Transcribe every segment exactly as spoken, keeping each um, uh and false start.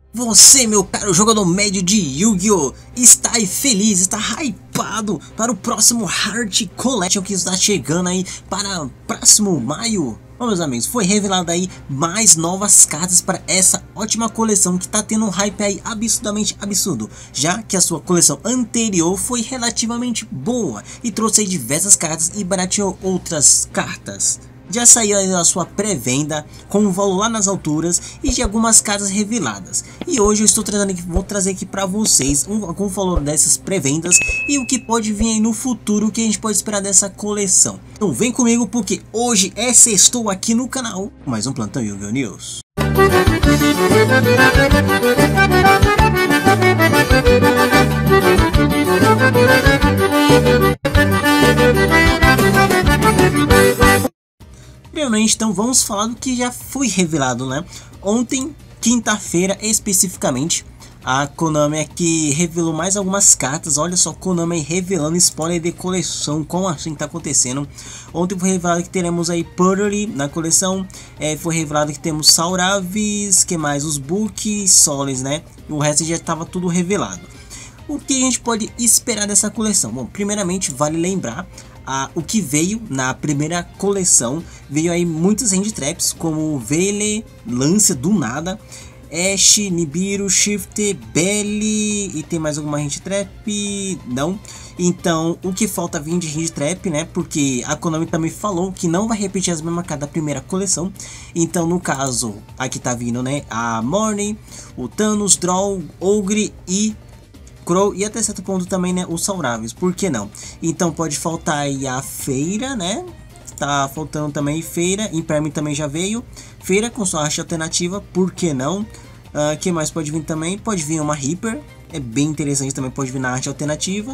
Você, meu caro jogador médio de Yu-Gi-Oh! Está aí feliz, está hypado para o próximo Heart Collection que está chegando aí para o próximo maio. Bom, meus amigos, foi revelado aí mais novas cartas para essa ótima coleção que está tendo um hype aí absurdamente absurdo, já que a sua coleção anterior foi relativamente boa e trouxe aí diversas cartas e barateou outras cartas. Já saiu aí a sua pré-venda com um valor lá nas alturas e de algumas cartas reveladas. E hoje eu estou trazendo aqui, vou trazer aqui para vocês um, com o valor dessas pré-vendas e o que pode vir aí no futuro, o que a gente pode esperar dessa coleção. Então vem comigo porque hoje é sextou aqui no canal, mais um Plantão Yu-Gi-Oh! News. Primeiramente, então vamos falar do que já foi revelado, né? Ontem, quinta-feira especificamente, a Konami aqui revelou mais algumas cartas. Olha só, Konami revelando spoiler de coleção, como assim tá acontecendo? Ontem foi revelado que teremos aí Purdy na coleção, é, foi revelado que temos Sauravis, que mais? Os Book, Solis, né? O resto já estava tudo revelado. O que a gente pode esperar dessa coleção? Bom, primeiramente vale lembrar ah, o que veio na primeira coleção. Veio aí muitos hand traps como Vele, Lance do nada, Ash, Nibiru, Shift, Belly e tem mais alguma hand trap? Não. Então o que falta vir de hand trap, né? Porque a Konami também falou que não vai repetir as mesmas cartas da primeira coleção. Então no caso aqui tá vindo, né? A Morning, o Thanos, Draw, Ogre e Crow e até certo ponto também, né, os Sauravis, por que não? Então pode faltar aí a Feira, né? Tá faltando também Feira, Imperme também já veio. Feira com sua arte alternativa, por que não? Uh, que mais pode vir também? Pode vir uma Reaper, é bem interessante também, pode vir na arte alternativa.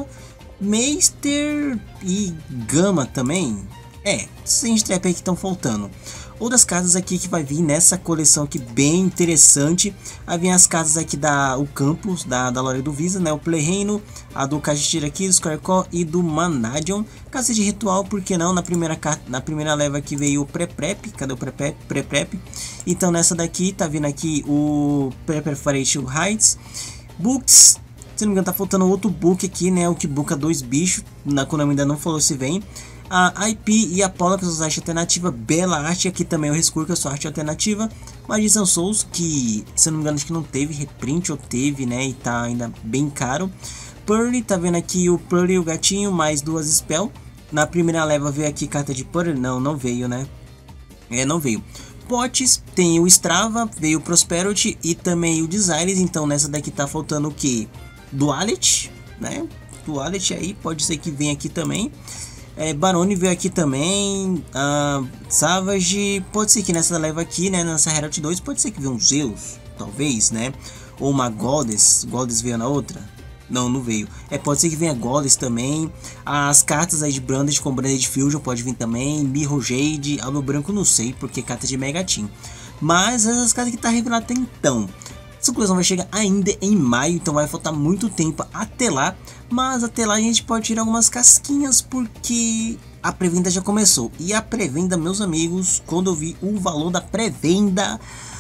Meister e Gama também. É, sem trap aí que estão faltando. Outras cartas aqui que vai vir nessa coleção aqui bem interessante. Aí vem as cartas aqui da o Campus, da, da Lore do Visa, né? O Play Reino, a do Kajitira aqui, do Squareclaw e do Manadion. Casa de ritual, por que não? Na primeira, na primeira leva aqui veio o Pré-Prep. Cadê o Pré-Prep? Pré-Prep. Então nessa daqui tá vindo aqui o Pré-Preparation Heights. Books. Se não me engano tá faltando outro book aqui, né? O que booka dois bichos. Na Konami ainda não falou se vem. A I P e a Paula com a sua arte alternativa, Bela Arte, aqui também o Rescue com a sua arte alternativa, Magician Souls, que se não me engano acho que não teve reprint ou teve, né, e tá ainda bem caro. Purdy, tá vendo aqui o Purdy e o gatinho, mais duas spell. Na primeira leva veio aqui carta de Purdy, não, não veio, né, é, não veio. Potes, tem o Strava, veio o Prosperity e também o Desires, então nessa daqui tá faltando o que? Duality, né, Duality aí, pode ser que venha aqui também. É, Barone veio aqui também, uh, Savage, pode ser que nessa leva aqui, né, nessa Herald dois, pode ser que venha um Zeus, talvez, né, ou uma Goddess, Goddess veio na outra, não, não veio, é, pode ser que venha Goddess também, as cartas aí de Branded com Branded Fusion pode vir também, Mirror Jade, Algo Branco não sei, porque é carta de Mega Team, mas essas cartas que tá revelado até então. Essa coleção vai chegar ainda em maio, então vai faltar muito tempo até lá. Mas até lá a gente pode tirar algumas casquinhas porque a pré-venda já começou. E a pré-venda, meus amigos, quando eu vi o valor da pré-venda,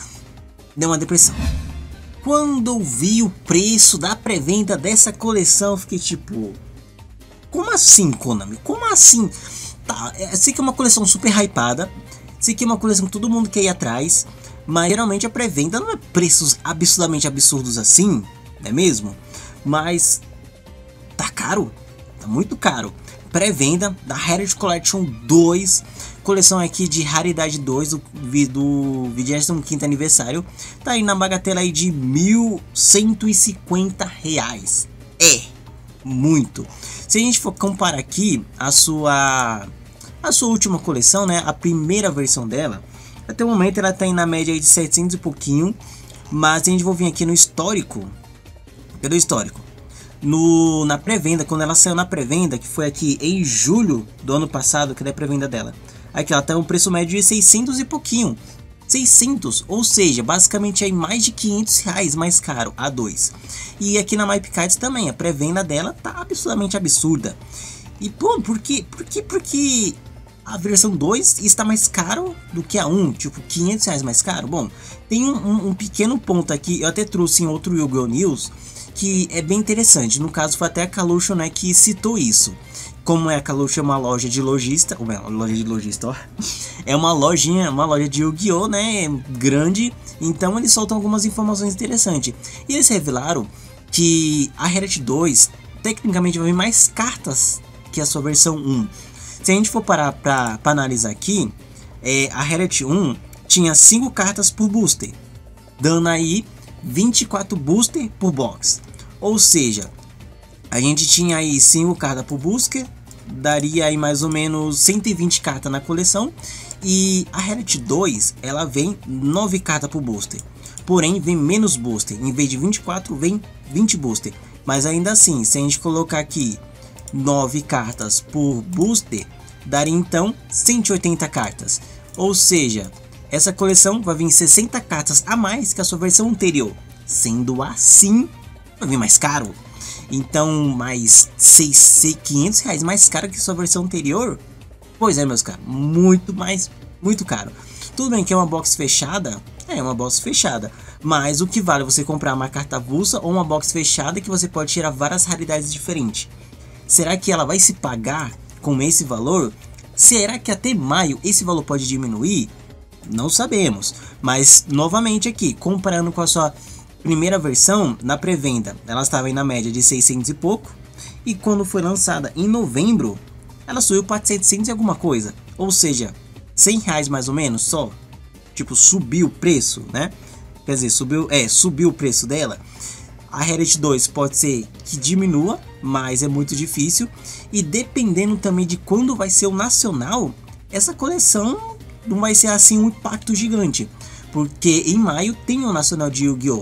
deu uma depressão. Quando eu vi o preço da pré-venda dessa coleção, eu fiquei tipo... Como assim, Konami? Como assim? Tá, eu sei que é uma coleção super hypada. Sei que é uma coleção que todo mundo quer ir atrás. Mas geralmente a pré-venda não é preços absurdamente absurdos assim, não é mesmo? Mas tá caro, tá muito caro. Pré-venda da Heritage Collection dois, coleção aqui de raridade dois do, do vigésimo quinto aniversário, tá aí na bagatela aí de mil cento e cinquenta reais. É muito. Se a gente for comparar aqui a sua a sua última coleção, né, a primeira versão dela, até o momento ela está na média aí de setecentos e pouquinho, mas a gente vai vir aqui no histórico. Cadê o histórico? No, na pré-venda, quando ela saiu na pré-venda, que foi aqui em julho do ano passado, que é a pré-venda dela. Aqui ela tá um preço médio de seiscentos e pouquinho. seiscentos, ou seja, basicamente aí mais de quinhentos reais mais caro a dois. E aqui na MyPcards também, a pré-venda dela tá absurdamente absurda. E pô, por que, por que, por que a versão dois está mais caro do que a um, tipo quinhentos reais mais caro. Bom, tem um, um, um pequeno ponto aqui, eu até trouxe em outro Yu-Gi-Oh! News, que é bem interessante. No caso foi até a Kalusho, né, que citou isso. Como é a Kalusho é uma loja de lojista, ou uma loja de lojista, ó, é uma lojinha, uma loja de Yu-Gi-Oh, né, grande, então eles soltam algumas informações interessantes. E eles revelaram que a Herald dois tecnicamente vai vir mais cartas que a sua versão um. Se a gente for parar para analisar aqui, é, a Herald um tinha cinco cartas por booster, dando aí vinte e quatro booster por box. Ou seja, a gente tinha aí cinco cartas por booster, daria aí mais ou menos cento e vinte cartas na coleção. E a Herald dois, ela vem nove cartas por booster, porém vem menos booster, em vez de vinte e quatro vem vinte booster. Mas ainda assim, se a gente colocar aqui nove cartas por booster, daria então cento e oitenta cartas. Ou seja, essa coleção vai vir sessenta cartas a mais que a sua versão anterior. Sendo assim, vai vir mais caro. Então, mais seiscentos, quinhentos reais mais caro que a sua versão anterior. Pois é, meus caros, muito mais, muito caro. Tudo bem que é uma box fechada, é uma box fechada. Mas o que vale você comprar uma carta avulsa ou uma box fechada que você pode tirar várias raridades diferentes? Será que ela vai se pagar com esse valor? Será que até maio esse valor pode diminuir? Não sabemos. Mas novamente aqui, comparando com a sua primeira versão, na pré-venda ela estava aí na média de seiscentos e pouco. E quando foi lançada em novembro, ela subiu para setecentos e alguma coisa. Ou seja, cem reais mais ou menos só. Tipo, subiu o preço, né? Quer dizer, subiu, é, subiu o preço dela. A Herald dois pode ser que diminua, mas é muito difícil. E dependendo também de quando vai ser o nacional, essa coleção não vai ser assim um impacto gigante. Porque em maio tem o nacional de Yu-Gi-Oh!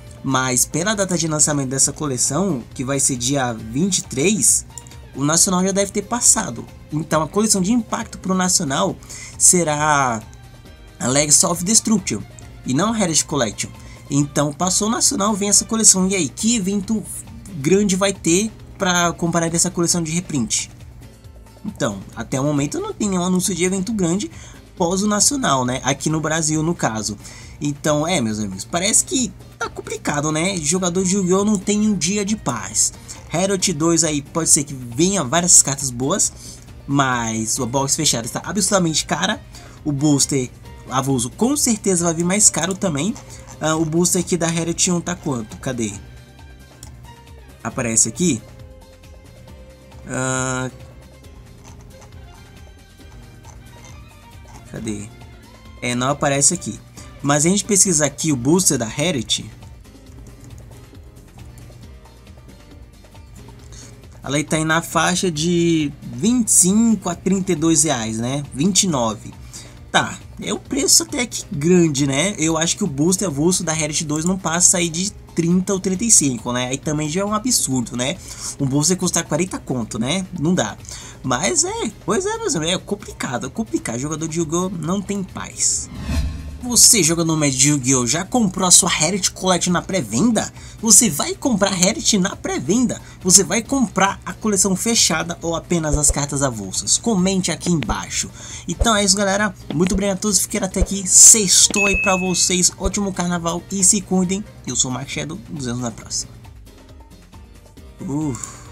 Mas pela data de lançamento dessa coleção, que vai ser dia vinte e três, o nacional já deve ter passado. Então a coleção de impacto para o nacional será a Legacy of Destruction e não a Herald Collection. Então passou o nacional, vem essa coleção. E aí, que evento grande vai ter para comparar essa coleção de reprint? Então, até o momento não tem nenhum anúncio de evento grande pós o nacional, né? Aqui no Brasil, no caso. Então, é, meus amigos, parece que tá complicado, né? Jogador de Yu-Gi-Oh! Não tem um dia de paz. Herald dois aí pode ser que venha várias cartas boas, mas a box fechada está absolutamente cara. O booster avulso com certeza vai vir mais caro também. Uh, o booster aqui da Herald um tá quanto? Cadê? Aparece aqui. Uh, cadê? É, não aparece aqui. Mas a gente pesquisar aqui o booster da Herald, ela está aí na faixa de vinte e cinco a trinta e dois reais, né? vinte e nove. Tá, é um preço até que grande, né? Eu acho que o booster avulso da Herald dois não passa aí de trinta ou trinta e cinco, né? Aí também já é um absurdo, né? Um booster custar quarenta conto, né? Não dá. Mas é, pois é, meus amigos, é complicado, é complicado. Jogador de Yu-Gi-Oh! Não tem paz. Você, jogador médio de Yu-Gi-Oh! Já comprou a sua Herald Collection na pré-venda? Você vai comprar a Herald na pré-venda? Você vai comprar a coleção fechada ou apenas as cartas avulsas? Comente aqui embaixo. Então é isso, galera. Muito obrigado a todos que ficaram até aqui. Sextou aí pra vocês. Ótimo carnaval e se cuidem. Eu sou o Mark Shadow. Nos vemos na próxima. Uf.